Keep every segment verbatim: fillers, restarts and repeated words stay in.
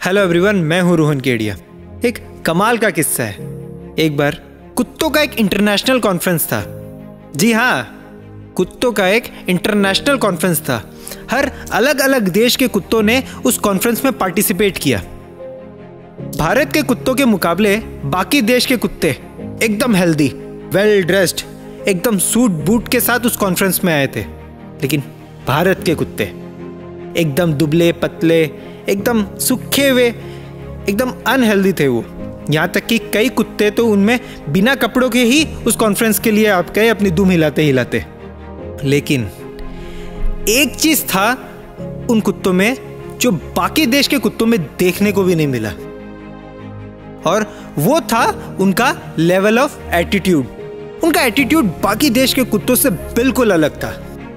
Hello everyone, मैं हूं रोहन केडिया। एक कमाल का किस्सा है। एक बार कुत्तों का एक इंटरनेशनल कॉन्फ्रेंस था। जी हाँ, कुत्तों का एक इंटरनेशनल कॉन्फ्रेंस था। हर अलग अलग देश के कुत्तों ने उस कॉन्फ्रेंस में पार्टिसिपेट किया। भारत के कुत्तों के मुकाबले बाकी देश के कुत्ते एकदम हेल्दी, वेल ड्रेस्ड, एकदम सूट बूट के साथ उस कॉन्फ्रेंस में आए थे। लेकिन भारत के कुत्ते एकदम दुबले पतले, एकदम सूखे हुए, एकदम अनहेल्दी थे वो। यहाँ तक कि कई कुत्ते तो उनमें बिना कपड़ों के ही उस कॉन्फ्रेंस के लिए आप गए अपनी दुम हिलाते हिलाते। लेकिन एक चीज था उन कुत्तों में जो बाकी देश के कुत्तों में देखने को भी नहीं मिला, और वो था उनका लेवल ऑफ एटीट्यूड। उनका एटीट्यूड बाकी देश के कुत्तों से बिल्कुल अलग था।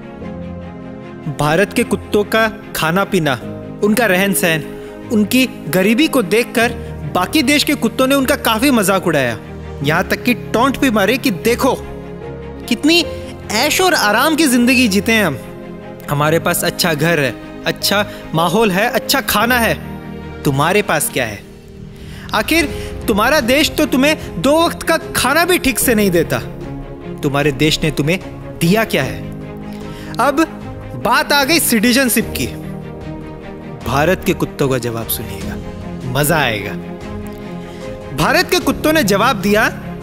भारत के कुत्तों का खाना पीना, उनका रहन सहन, उनकी गरीबी को देखकर बाकी देश के कुत्तों ने उनका काफी मजाक उड़ाया। यहां तक कि टॉन्ट भी मारे कि देखो कितनी ऐश और आराम की जिंदगी जीते हैं हम। हमारे पास अच्छा घर है, अच्छा माहौल है, अच्छा खाना है। तुम्हारे पास क्या है? आखिर तुम्हारा देश तो तुम्हें दो वक्त का खाना भी ठीक से नहीं देता। तुम्हारे देश ने तुम्हें दिया क्या है? अब बात आ गई सिटीजनशिप की। भारत के कुत्तों का जवाब सुनिएगा, मजा आएगा। भारत के कुत्तों ने जवाब दिया,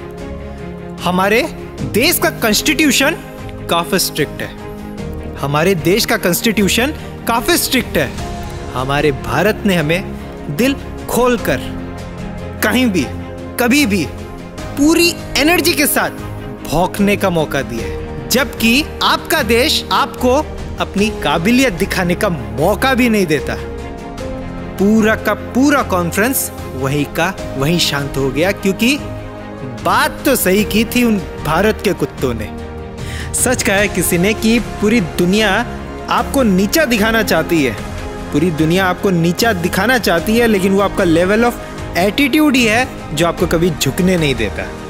हमारे देश का कॉन्स्टिट्यूशन काफी स्ट्रिक्ट है। हमारे देश का कॉन्स्टिट्यूशन काफी स्ट्रिक्ट है। हमारे भारत ने हमें दिल खोलकर कहीं भी कभी भी पूरी एनर्जी के साथ भौंकने का मौका दिया है, जबकि आपका देश आपको अपनी काबिलियत दिखाने का मौका भी नहीं देता। पूरा का पूरा कॉन्फ्रेंस वहीं का वहीं शांत हो गया, क्योंकि बात तो सही की थी उन भारत के कुत्तों ने। सच कहा है किसी ने कि पूरी दुनिया आपको नीचा दिखाना चाहती है। पूरी दुनिया आपको नीचा दिखाना चाहती है, लेकिन वो आपका लेवल ऑफ एटीट्यूड ही है जो आपको कभी झुकने नहीं देता।